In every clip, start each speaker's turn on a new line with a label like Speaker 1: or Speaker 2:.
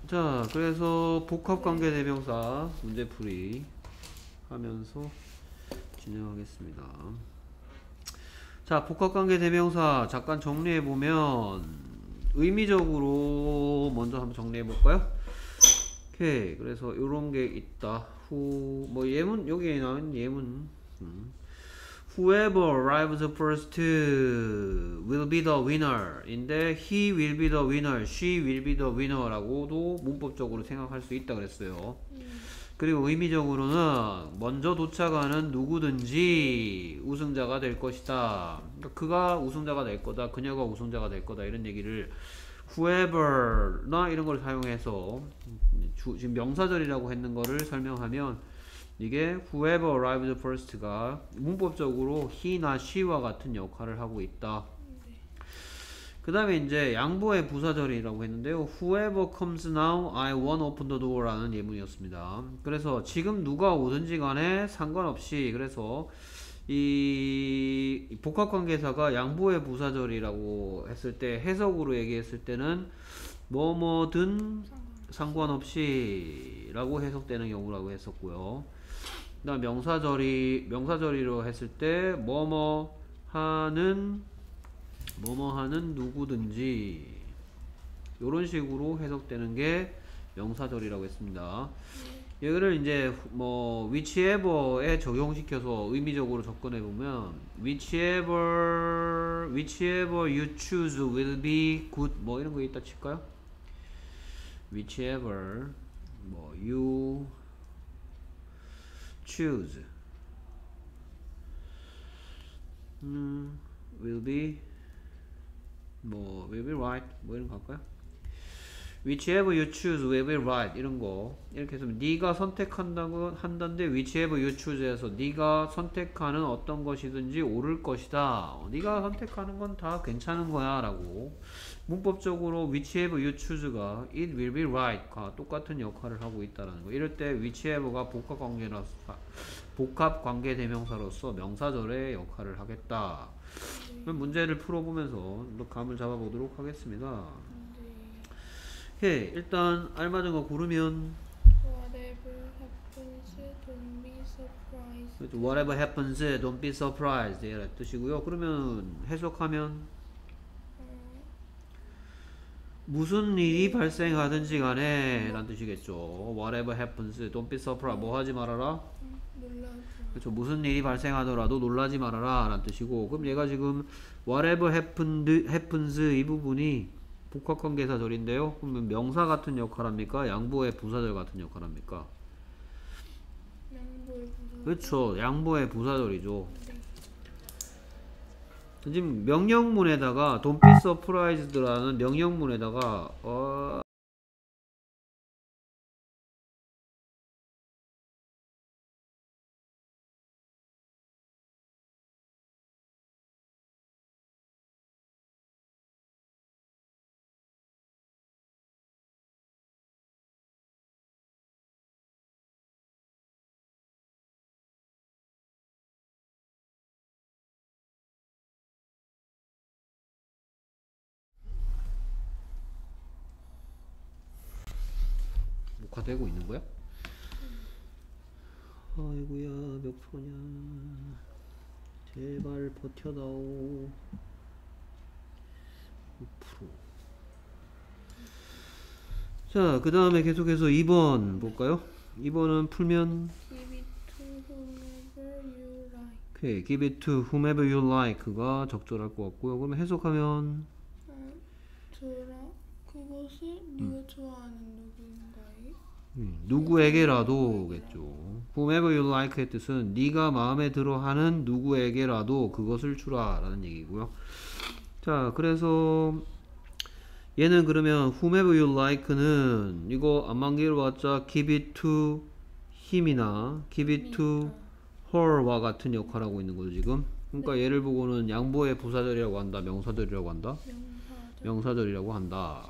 Speaker 1: 자, 그래서 복합관계 대명사 문제풀이 하면서 진행하겠습니다. 자, 복합관계 대명사 잠깐 정리해보면 의미적으로 먼저 한번 정리해볼까요? 오케이. 그래서 요런 게 있다. 뭐 예문, 여기에 나온 예문. Whoever arrives first will be the winner. 인데 he will be the winner, she will be the winner 라고도 문법적으로 생각할 수 있다 그랬어요. 그리고 의미적으로는 먼저 도착하는 누구든지 우승자가 될 것이다. 그러니까 그가 우승자가 될 거다, 그녀가 우승자가 될 거다, 이런 얘기를 whoever나 이런 걸 사용해서 지금 명사절이라고 했는 거를 설명하면 이게 whoever arrives first가 문법적으로 he나 she와 같은 역할을 하고 있다. 그 다음에 이제 양보의 부사절이라고 했는데요. Whoever comes now, I won't open the door 라는 예문이었습니다. 그래서 지금 누가 오든지 간에 상관없이, 그래서 이 복합관계사가 양보의 부사절이라고 했을 때, 해석으로 얘기했을 때는 뭐뭐든 상관없이 라고 해석되는 경우라고 했었고요. 그 다음 명사절이로 했을 때 뭐뭐 하는 누구든지 요런 식으로 해석되는 게 명사절이라고 했습니다. 이거를 이제 뭐 whichever에 적용시켜서 의미적으로 접근해 보면 whichever you choose will be good 뭐 이런 거 있다 칠까요? whichever 뭐 you choose will be right 뭐 이런 거 할까요? whichever you choose will be right 이런 거 이렇게 해서 네가 선택한다고 한다는데 whichever you choose에서 네가 선택하는 어떤 것이든지 옳을 것이다. 네가 선택하는 건 다 괜찮은 거야 라고 문법적으로 whichever you choose가 it will be right과 똑같은 역할을 하고 있다는 거. 이럴 때 whichever가 복합관계 대명사로서 명사절의 역할을 하겠다. 그럼 문제를 풀어보면서 감을 잡아보도록 하겠습니다. 오케이. 일단 알맞은 거 고르면
Speaker 2: Whatever happens, don't be surprised.
Speaker 1: Whatever happens, don't be surprised 이런 뜻이고요. 그러면 해석하면 무슨 일이 발생하든지 간에 라는 뜻이겠죠. Whatever happens, don't be surprised. 뭐 하지 말아라?
Speaker 2: 놀라지.
Speaker 1: 그렇죠. 무슨 일이 발생하더라도 놀라지 말아라 라는 뜻이고, 그럼 얘가 지금 whatever happens 이 부분이 복합관계사절인데요. 그러면 명사 같은 역할 합니까? 양보의 부사절 같은 역할 합니까?
Speaker 2: 양보의 부사.
Speaker 1: 그렇죠. 양보의 부사절이죠. 지금 명령문에다가 don't be surprised라는 명령문에다가 녹화되고 있는 거야? 아이고야, 몇 프로냐. 제발 버텨다오. 5%. 자, 그 다음에 계속해서 2번 볼까요? 2번은 풀면
Speaker 2: Give it to whomever
Speaker 1: 오케이, give it to whomever
Speaker 2: you like.
Speaker 1: you like가 적절할 것 같고요. 그러면 해석하면
Speaker 2: 그것을 네가 좋아하는 누구인가에
Speaker 1: 누구에게라도겠죠. whomever you like의 뜻은 네가 마음에 들어하는 누구에게라도 그것을 주라 라는 얘기고요. 자, 그래서 얘는 그러면 whomever you like는 이거 안만기로 봤자 give it to him이나 give it to her와 같은 역할을 하고 있는 거죠 지금. 그러니까 얘를 보고는 양보의 부사절이라고 한다, 명사절이라고 한다? 명사절이라고 한다.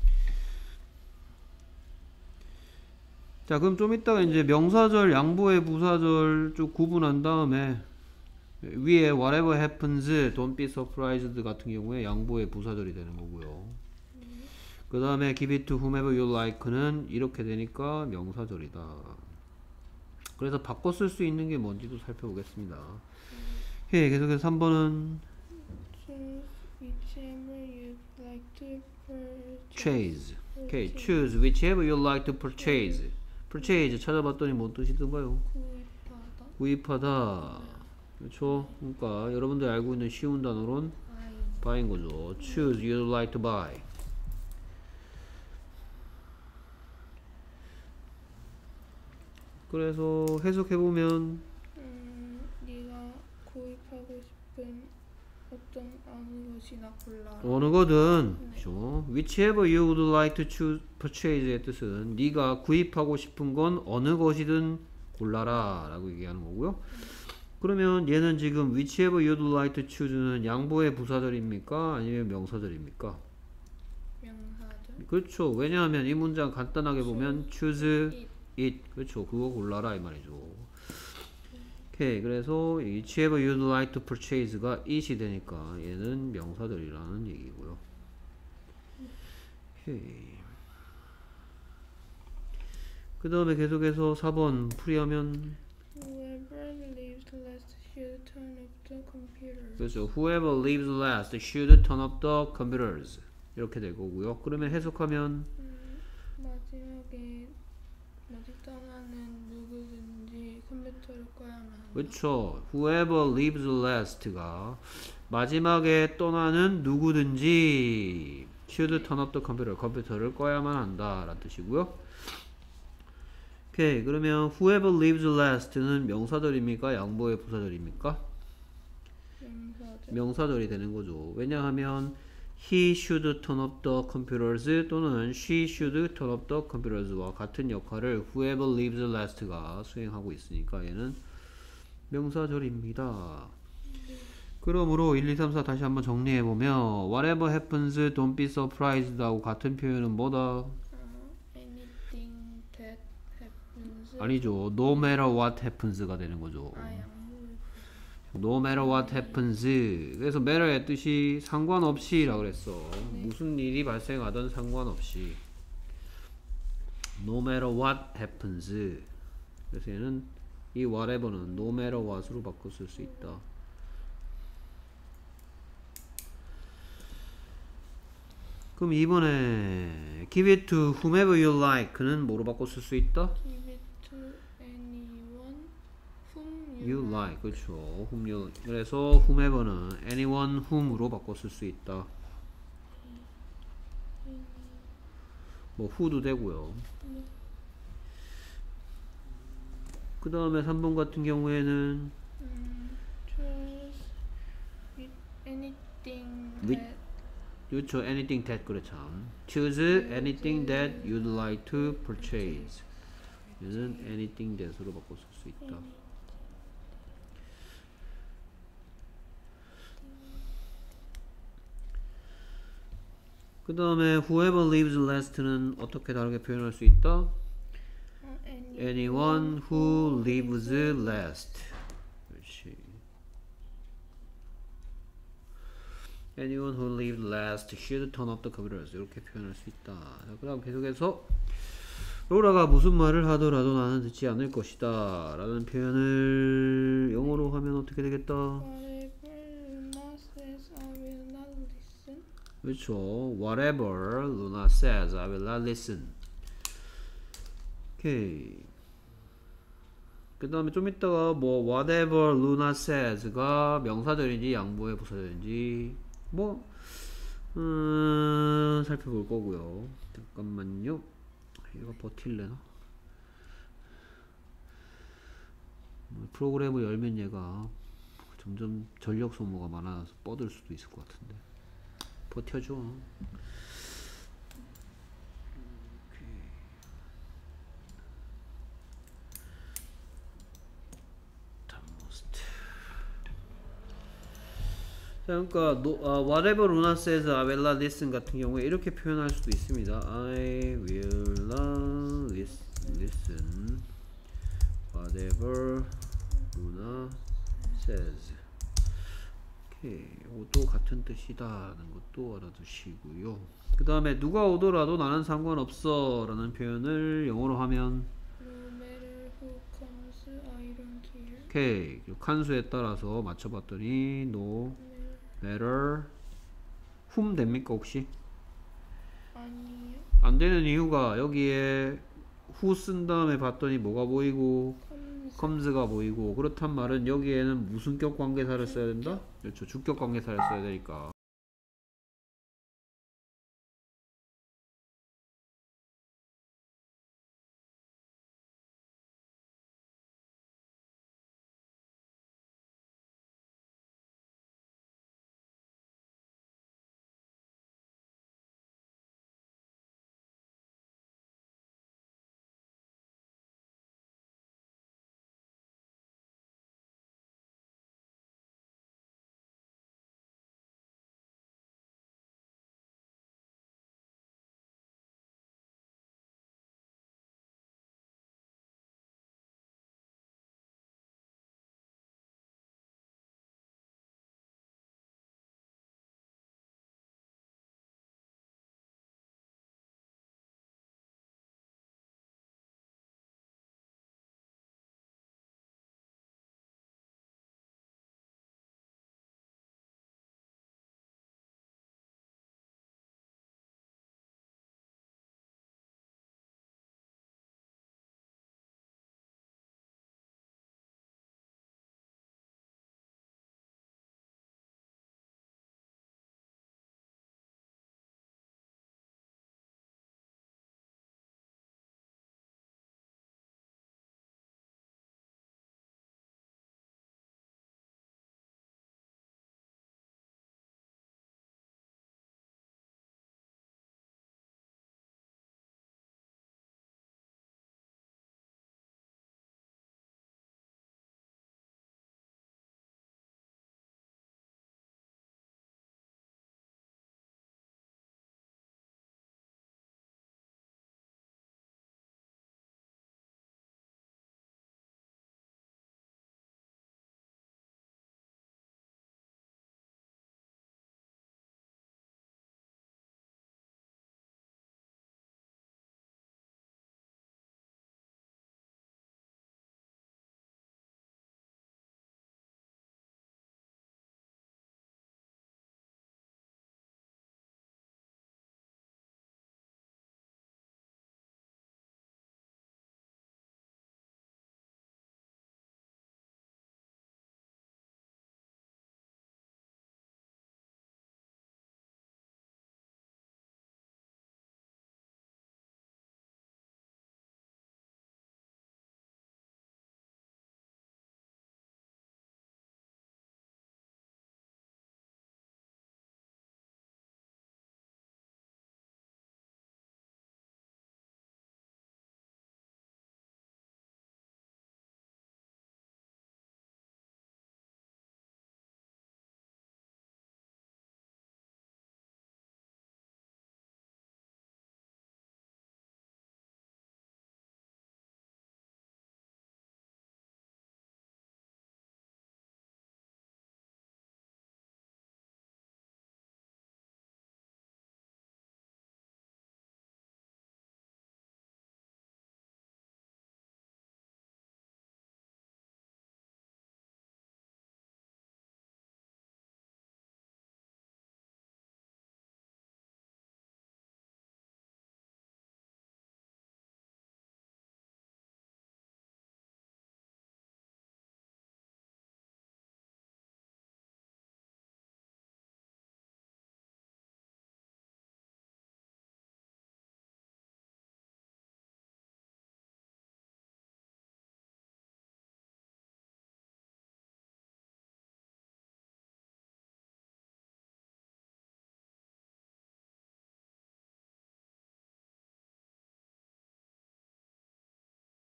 Speaker 1: 자, 그럼 좀 이따가 이제 명사절, 양보의 부사절 쭉 구분한 다음에 위에 whatever happens, don't be surprised 같은 경우에 양보의 부사절이 되는 거고요. 그 다음에 give it to whomever you like는 이렇게 되니까 명사절이다. 그래서 바꿔 쓸 수 있는 게 뭔지도 살펴보겠습니다. 오케이, 계속해서 3번은
Speaker 2: Choose whichever you'd like to purchase.
Speaker 1: 오케이, choose whichever you like to purchase. purchase 찾아봤더니 뭔 뜻이던가요?
Speaker 2: 구입하다.
Speaker 1: 구입하다. 그렇죠? 그러니까 여러분들이 알고 있는 쉬운 단어로는 buy인 거죠. choose you'd like to buy. 그래서 해석해보면
Speaker 2: 네가 구입하고 싶은 어떤 어느 것이나 골라라.
Speaker 1: 어느 거든
Speaker 2: 네.
Speaker 1: 그렇죠? whichever you would like to choose, purchase의 뜻은 네가 구입하고 싶은 건 어느 것이든 골라라 라고 얘기하는 거고요. 그러면 얘는 지금 whichever you'd like to choose는 양보의 부사절입니까? 아니면 명사절입니까?
Speaker 2: 명사절.
Speaker 1: 그렇죠. 왜냐하면 이 문장 간단하게 보면 choose
Speaker 2: it.
Speaker 1: it. 그렇죠. 그거 골라라 이 말이죠. 오케이. 그래서 whichever you'd like to purchase가 it이 되니까 얘는 명사절이라는 얘기고요. 오케이. 그 다음에 계속해서 4번 풀이하면
Speaker 2: Whoever leaves last should turn off the computer.
Speaker 1: 그렇죠. Whoever leaves last should turn off the computers. 이렇게 될 거고요. 그러면 해석하면
Speaker 2: 마지막에 어디 떠나는 누구든지 컴퓨터를 꺼야만 한다.
Speaker 1: 그렇죠. Whoever leaves last가 마지막에 떠나는 누구든지 should turn off the computer. 컴퓨터를 꺼야만 한다 라는 뜻이고요. 오케이. 그러면 whoever leaves last는 명사절입니까? 양보의 부사절입니까?
Speaker 2: 명사절.
Speaker 1: 명사절이 되는 거죠. 왜냐하면 he should turn off the computers 또는 she should turn off the computers와 같은 역할을 whoever leaves last가 수행하고 있으니까 얘는 명사절입니다. 그러므로 1, 2, 3, 4 다시 한번 정리해보면 whatever happens don't be surprised 하고 같은 표현은 뭐다?
Speaker 2: Anything that happens.
Speaker 1: 아니죠. no matter what happens가 되는 거죠. no matter what happens. 그래서 matter의 뜻이 상관없이 라고 그랬어. 무슨 일이 발생하든 상관없이. no matter what happens. 그래서 얘는 이 whatever는 no matter what으로 바꿔 쓸 수 있다. 그럼 이번에 give it to whomever you like는 뭐로 바꿔 쓸 수 있다?
Speaker 2: Give it to anyone whom
Speaker 1: you like. 그렇죠. whom you. 그래서 whomever는 anyone whom으로 바꿔 쓸 수 있다. 뭐 who도 되고요. 그 다음에 3번 같은 경우에는
Speaker 2: choose with anything
Speaker 1: With-
Speaker 2: that
Speaker 1: 그렇죠. anything that. 그렇죠. choose anything that you'd like to purchase. 얘는 anything that으로 바꿔 쓸 수 있다. 그 다음에 whoever leaves last는 어떻게 다르게 표현할 수 있다? anyone who leaves last. 그렇지. anyone who leaves last should turn off the computers. 이렇게 표현할 수 있다. 그 다음 계속해서 로라가 무슨 말을 하더라도 나는 듣지 않을 것이다 라는 표현을 영어로 하면 어떻게 되겠다?
Speaker 2: whatever Luna says I will not listen.
Speaker 1: 그렇죠. whatever Luna says I will not listen. 오케이. 그 다음에 좀 이따가 뭐 whatever Luna says가 명사절인지 양보의 부사절인지 뭐 살펴볼 거고요. 잠깐만요. 이거 버틸래나? 프로그램을 열면 얘가 점점 전력 소모가 많아서 뻗을 수도 있을 것 같은데 버텨줘. 그러니까 whatever Luna says I will not listen 같은 경우에 이렇게 표현할 수도 있습니다. I will not listen whatever Luna says. 오케이, 이것도 같은 뜻이다는 것도 이것도 알아두시고요. 그 다음에 누가 오더라도 나는 상관없어 라는 표현을 영어로 하면
Speaker 2: No matter who comes, I don't care.
Speaker 1: 오케이. 칸수에 따라서 맞춰봤더니 no matter whom 됩니까 혹시?
Speaker 2: 아니요.
Speaker 1: 안 되는 이유가 여기에 who 쓴 다음에 봤더니 뭐가 보이고
Speaker 2: comes.
Speaker 1: comes가 보이고 그렇단 말은 여기에는 무슨 격 관계사를 써야 된다? 그렇죠. 주격 관계사를 써야 되니까